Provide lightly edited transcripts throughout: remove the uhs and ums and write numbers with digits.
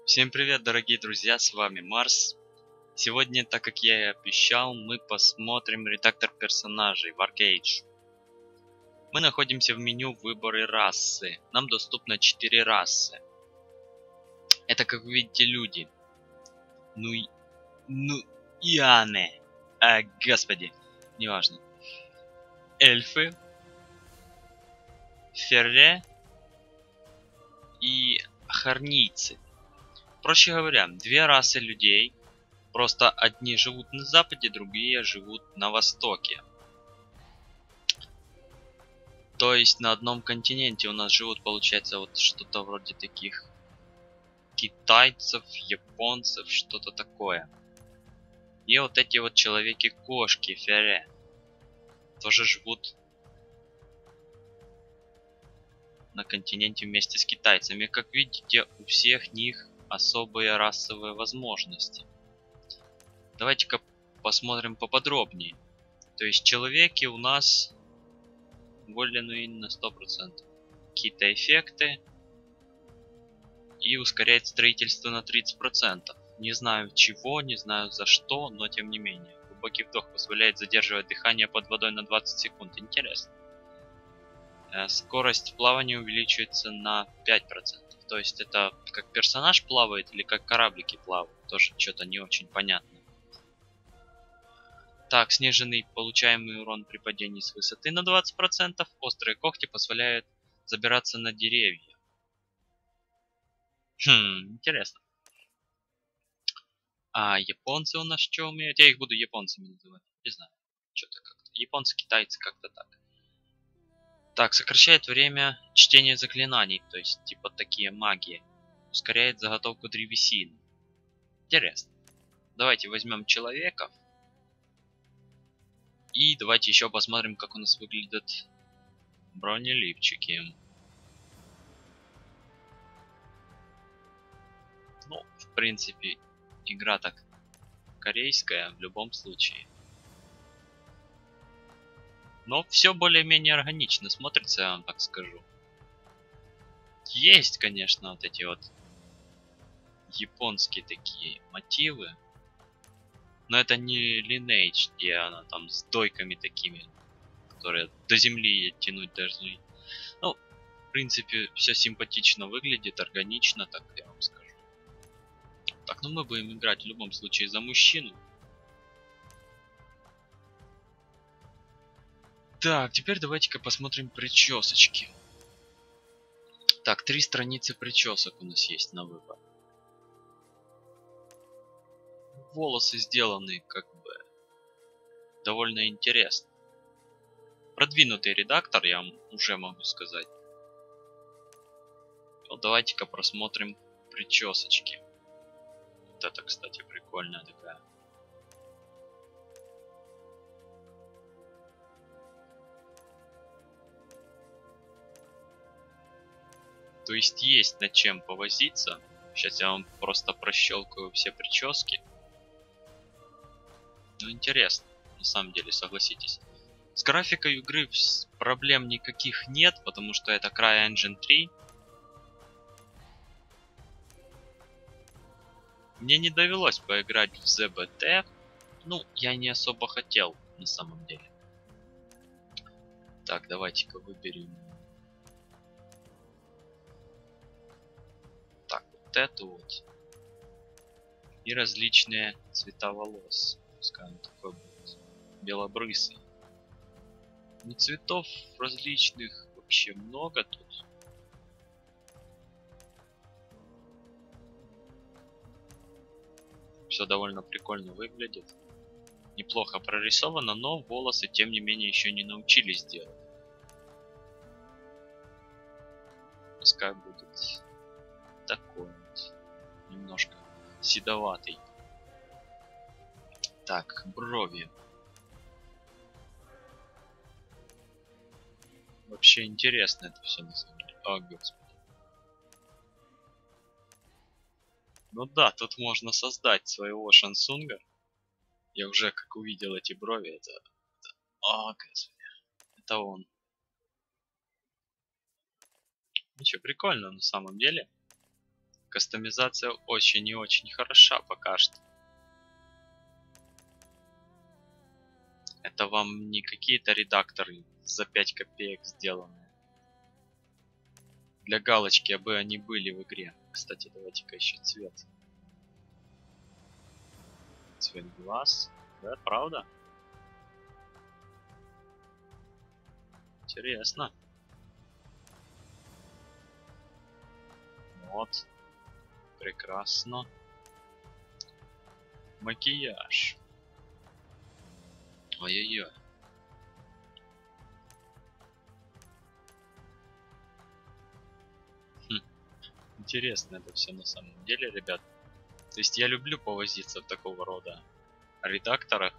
Всем привет, дорогие друзья, с вами Марс. Сегодня, так как я и обещал, мы посмотрим редактор персонажей в Arcade. Мы находимся в меню выборы расы. Нам доступно 4 расы. Это, как вы видите, люди. Ну, Иоанне. Господи, неважно. Эльфы, ферре и хорнийцы. Проще говоря, две расы людей. Просто одни живут на западе, другие живут на востоке. То есть на одном континенте у нас живут, получается, вот что-то вроде таких китайцев, японцев, что-то такое. И вот эти вот человеки-кошки, ферре, тоже живут на континенте вместе с китайцами. Как видите, у всех них особые расовые возможности. Давайте-ка посмотрим поподробнее. То есть человеки у нас волены на 100%. Какие-то эффекты. И ускоряет строительство на 30%. Не знаю чего, не знаю за что, но тем не менее. Глубокий вдох позволяет задерживать дыхание под водой на 20 секунд. Интересно. Скорость плавания увеличивается на 5%. То есть это как персонаж плавает или как кораблики плавают. Тоже что-то не очень понятно. Так, сниженный получаемый урон при падении с высоты на 20%. Острые когти позволяют забираться на деревья. Интересно. А японцы у нас что умеют? Я их буду японцами называть. Не знаю. Что-то как-то. Японцы, китайцы, как-то так. Так, сокращает время чтения заклинаний. То есть, типа, такие магии. Ускоряет заготовку древесины. Интересно. Давайте возьмем человеков. И давайте еще посмотрим, как у нас выглядят бронеливчики. Ну, в принципе, игра так корейская в любом случае. Но все более-менее органично смотрится, я вам так скажу. Есть, конечно, вот эти вот японские такие мотивы. Но это не Lineage, где она там с дойками такими, которые до земли тянуть должны. Ну, в принципе, все симпатично выглядит, органично, так я вам скажу. Так, ну мы будем играть в любом случае за мужчину. Так, теперь давайте-ка посмотрим причесочки. Так, 3 страницы причесок у нас есть на выбор. Волосы сделаны как бы довольно интересно. Продвинутый редактор, я вам уже могу сказать. Вот давайте-ка просмотрим причесочки. Вот это, кстати, прикольная такая. То есть над чем повозиться. Сейчас я вам просто прощелкаю все прически. Ну, интересно, на самом деле, согласитесь. С графикой игры проблем никаких нет, потому что это CryEngine 3. Мне не довелось поиграть в ZBT. Ну, я не особо хотел, на самом деле. Так, давайте-ка выберем. Так, вот эту вот. И различные цвета волос. Пускай он такой будет белобрысый. Ну, цветов различных вообще много тут. Все довольно прикольно выглядит. Неплохо прорисовано, но волосы, тем не менее, еще не научились делать. Пускай будет такой вот. Немножко седоватый. Так, брови. Вообще интересно это все на самом деле. О, господи. Ну да, тут можно создать своего шансунга. Я уже как увидел эти брови, это... О, господи. Это он. Ну что, прикольно на самом деле. Кастомизация очень и очень хороша пока что. Это вам не какие-то редакторы за 5 копеек сделанные. Для галочки, бы они были в игре. Кстати, давайте-ка еще цвет. Цвет глаз. Да, правда? Интересно. Вот. Прекрасно. Макияж. Ой-ой-ой. Интересно это все на самом деле, ребят. То есть я люблю повозиться в такого рода редакторах.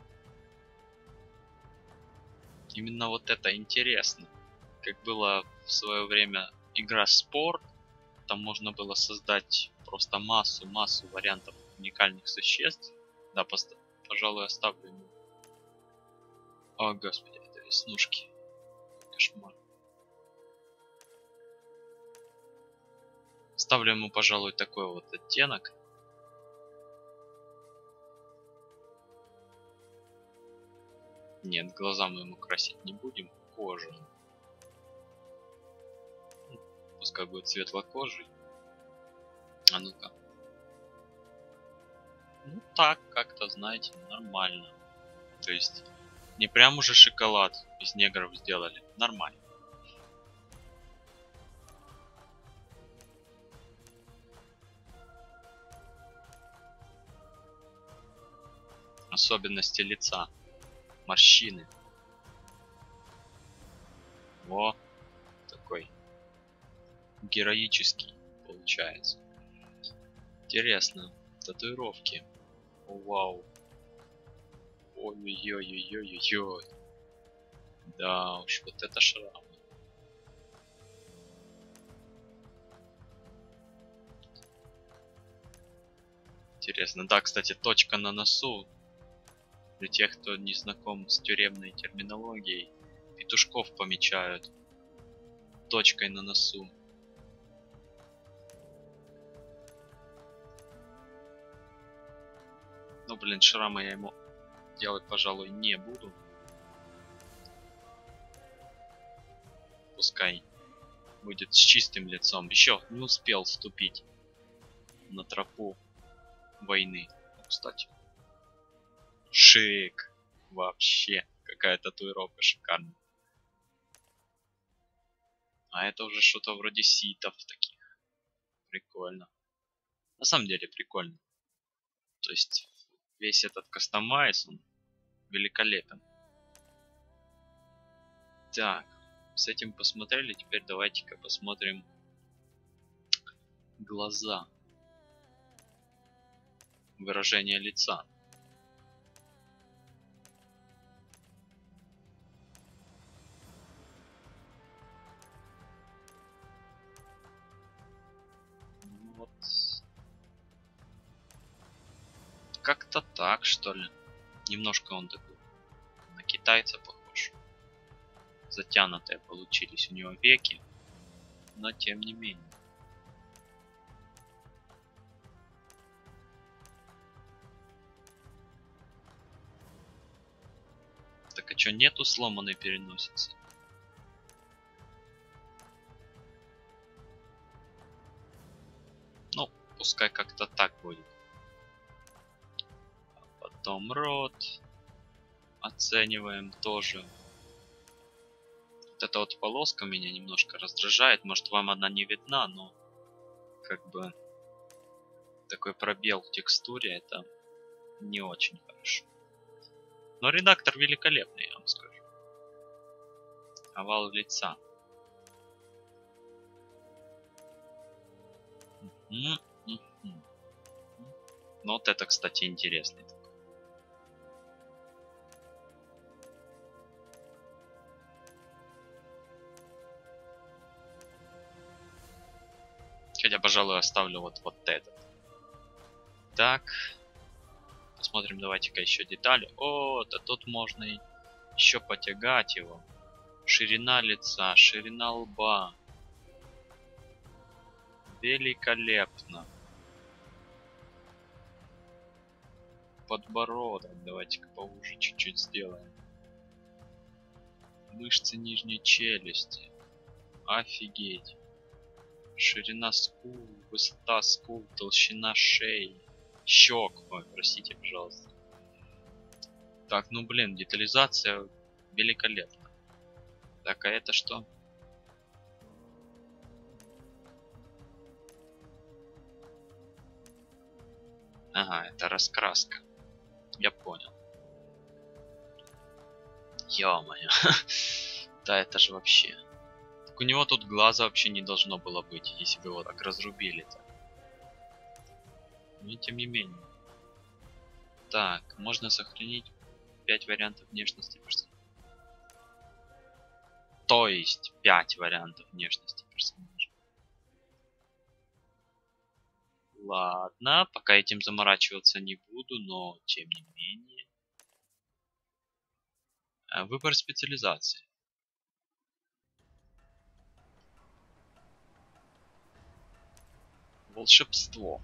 Именно вот это интересно. Как было в свое время игра Спорт. Там можно было создать просто массу вариантов уникальных существ. Да, пожалуй, оставлю ему. О, господи, это веснушки. Кошмар. Ставлю ему, пожалуй, такой вот оттенок. Нет, глаза мы ему красить не будем. Кожу. Пускай будет светлокожий. А ну-ка. Ну так, как-то, знаете, нормально. То есть, не прям уже шоколад из негров сделали. Нормально. Особенности лица. Морщины. Во. Такой. Героический получается. Интересно. Татуировки. О, вау. Ой-ой-ой-ой-ой-ой. Да уж, вот это шрам. Интересно. Да, кстати, точка на носу. Для тех, кто не знаком с тюремной терминологией, петушков помечают точкой на носу. Ну, блин, шрама я ему делать, пожалуй, не буду. Пускай будет с чистым лицом. Еще не успел вступить на тропу войны. Кстати. Шик. Вообще. Какая татуировка шикарная. А это уже что-то вроде ситов таких. Прикольно. На самом деле прикольно. То есть весь этот кастомайз, он великолепен. Так, с этим посмотрели. Теперь давайте-ка посмотрим глаза. Выражение лица. Вот. Как-то так, что ли. Немножко он такой на китайца похож. Затянутые получились у него веки. Но тем не менее. Так а что, нету сломанной переносицы? Ну, пускай как-то так будет. А потом рот. Оцениваем тоже. Вот эта вот полоска меня немножко раздражает. Может, вам она не видна, но как бы такой пробел в текстуре, это не очень хорошо. Но редактор великолепный, я вам скажу. Овал лица. Ну вот это, кстати, интересный. Хотя, пожалуй, оставлю вот этот. Так. Посмотрим, давайте-ка еще детали. О, да тут можно еще потягать его. Ширина лица, ширина лба. Великолепно. Подбородок. Давайте-ка поуже чуть-чуть сделаем. Мышцы нижней челюсти. Офигеть. Ширина скул, высота скул, толщина шеи. Щек. Ой, простите, пожалуйста. Так, ну блин, детализация великолепна. Так, а это что? Ага, это раскраска. Я понял. Ё-моё. Да это же вообще. Так у него тут глаза вообще не должно было быть, если бы его так разрубили-то. Но тем не менее. Так, можно сохранить 5 вариантов внешности персонажа. То есть 5 вариантов внешности персонажа. Ладно, пока этим заморачиваться не буду, но тем не менее. Выбор специализации. Волшебство.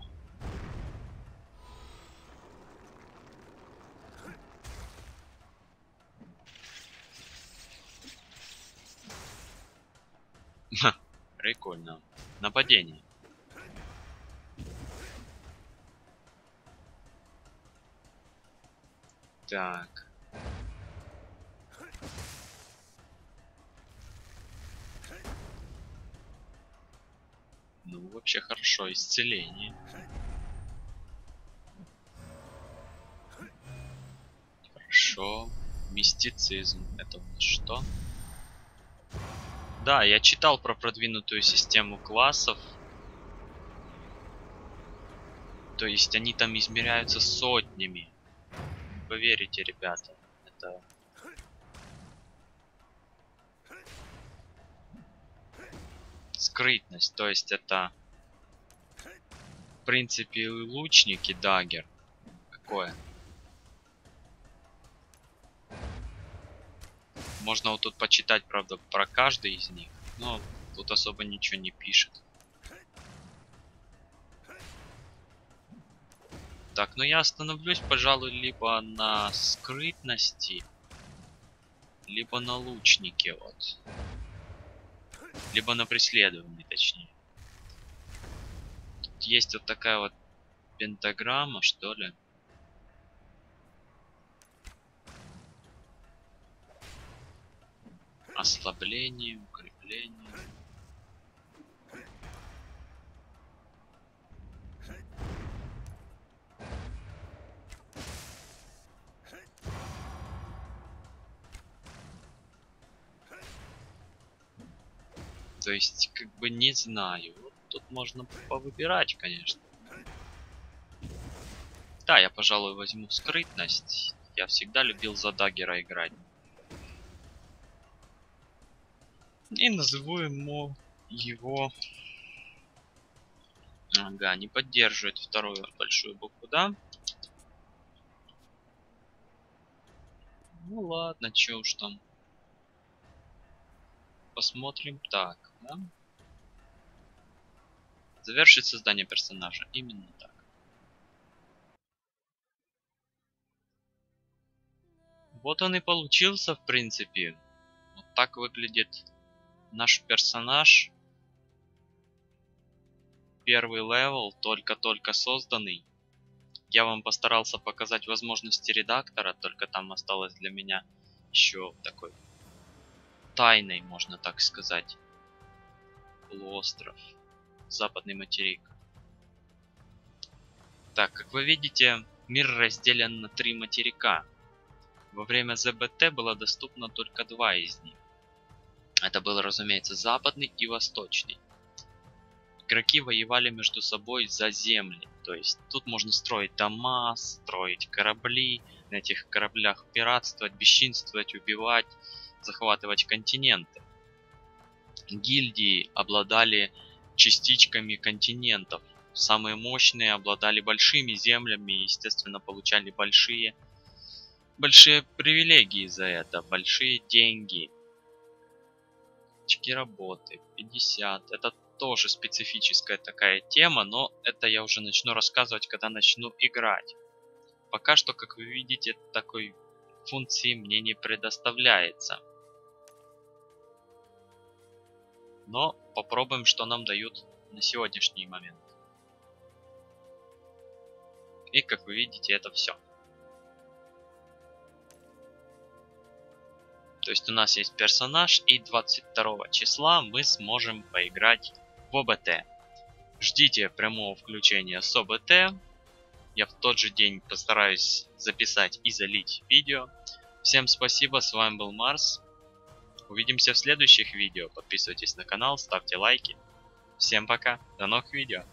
Прикольно. Нападение. Так. Ну, вообще хорошо. Исцеление. Хорошо. Мистицизм. Это у нас что? Да, я читал про продвинутую систему классов. То есть они там измеряются сотнями. Поверите, ребята. Это... Скрытность. То есть это... В принципе, лучники, дагер. Какое? Можно вот тут почитать, правда, про каждый из них. Но тут особо ничего не пишет. Так, ну я остановлюсь, пожалуй, либо на скрытности, либо на лучнике, вот. Либо на преследовании, точнее. Тут есть вот такая вот пентаграмма, что ли. Ослабление, укрепление. То есть, как бы не знаю. Вот тут можно повыбирать, конечно. Да, я, пожалуй, возьму скрытность. Я всегда любил за даггера играть. И назову ему его... Ага, не поддерживает вторую большую букву, да? Ну ладно, чё уж там. Посмотрим так, да? Завершить создание персонажа. Именно так. Вот он и получился, в принципе. Вот так выглядит наш персонаж. Первый левел, только-только созданный. Я вам постарался показать возможности редактора, только там осталось для меня еще такой тайной, можно так сказать, полуостров, западный материк. Так, как вы видите, мир разделен на 3 материка. Во время ЗБТ было доступно только 2 из них. Это был, разумеется, западный и восточный. Игроки воевали между собой за земли. То есть тут можно строить дома, строить корабли, на этих кораблях пиратствовать, бесчинствовать, убивать, захватывать континенты. Гильдии обладали частичками континентов. Самые мощные обладали большими землями и, естественно, получали большие привилегии за это, большие деньги. Очки работы 50. Это тоже специфическая такая тема, но это я уже начну рассказывать, когда начну играть. Пока что, как вы видите, такой функции мне не предоставляется. Но попробуем, что нам дают на сегодняшний момент. И как вы видите, это все. То есть у нас есть персонаж, и 22 числа мы сможем поиграть в ОБТ. Ждите прямого включения с ОБТ. Я в тот же день постараюсь записать и залить видео. Всем спасибо, с вами был Марс. Увидимся в следующих видео. Подписывайтесь на канал, ставьте лайки. Всем пока, до новых видео.